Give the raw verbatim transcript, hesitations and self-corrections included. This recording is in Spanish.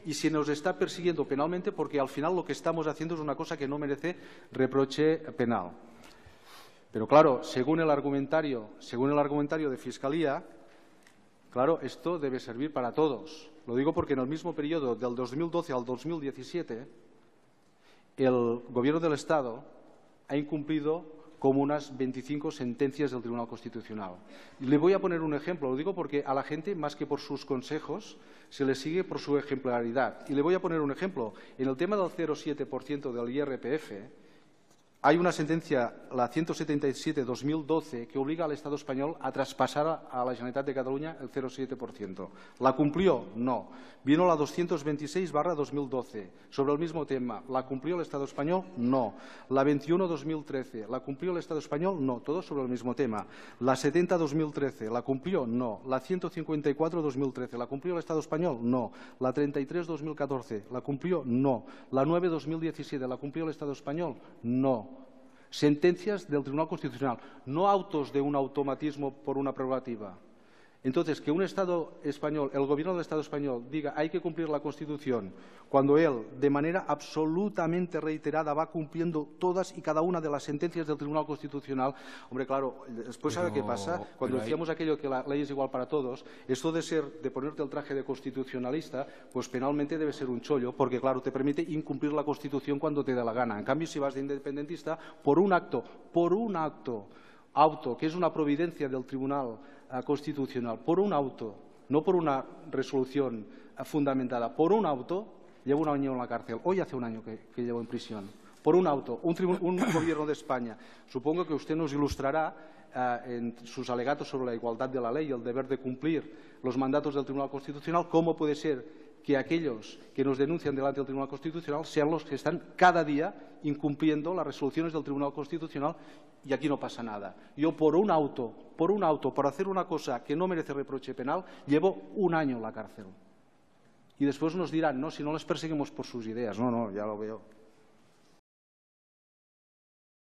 y se nos está persiguiendo penalmente porque al final lo que estamos haciendo es una cosa que no merece reproche penal. Pero claro, según el argumentario, según el argumentario de Fiscalía, claro, esto debe servir para todos. Lo digo porque en el mismo periodo del dos mil doce al dos mil diecisiete, el Gobierno del Estado ha incumplido como unas veinticinco sentencias del Tribunal Constitucional. Y le voy a poner un ejemplo, lo digo porque a la gente, más que por sus consejos, se le sigue por su ejemplaridad. Y le voy a poner un ejemplo. En el tema del cero coma siete por ciento del I R P F, hay una sentencia, la ciento setenta y siete barra dos mil doce, que obliga al Estado español a traspasar a la Generalitat de Cataluña el cero coma siete por ciento. ¿La cumplió? No. Vino la doscientos veintiséis barra dos mil doce, sobre el mismo tema. ¿La cumplió el Estado español? No. La veintiuno barra dos mil trece, ¿la cumplió el Estado español? No. Todo sobre el mismo tema. La setenta barra dos mil trece, ¿la cumplió? No. La ciento cincuenta y cuatro barra dos mil trece, ¿la cumplió el Estado español? No. La treinta y tres barra dos mil catorce, ¿la cumplió? No. La nueve barra dos mil diecisiete, ¿la cumplió el Estado español? No. Sentencias del Tribunal Constitucional, no autos de un automatismo por una prerrogativa. Entonces, que un Estado español, el Gobierno del Estado español, diga hay que cumplir la Constitución, cuando él, de manera absolutamente reiterada, va cumpliendo todas y cada una de las sentencias del Tribunal Constitucional. Hombre, claro, después ¿sabe qué pasa? Cuando decíamos hay... aquello que la ley es igual para todos, esto de ser, de ponerte el traje de constitucionalista, pues penalmente debe ser un chollo, porque claro, te permite incumplir la Constitución cuando te da la gana. En cambio, si vas de independentista, por un acto, por un acto, auto, que es una providencia del Tribunal Constitucional, por un auto, no por una resolución fundamentada, por un auto, lleva un año en la cárcel. Hoy hace un año que, que llevo en prisión. Por un auto, un, un Gobierno de España. Supongo que usted nos ilustrará eh, en sus alegatos sobre la igualdad de la ley y el deber de cumplir los mandatos del Tribunal Constitucional, cómo puede ser que aquellos que nos denuncian delante del Tribunal Constitucional sean los que están cada día incumpliendo las resoluciones del Tribunal Constitucional y aquí no pasa nada. Yo por un auto, por un auto, por hacer una cosa que no merece reproche penal, llevo un año en la cárcel. Y después nos dirán, no, si no les perseguimos por sus ideas. No, no, ya lo veo.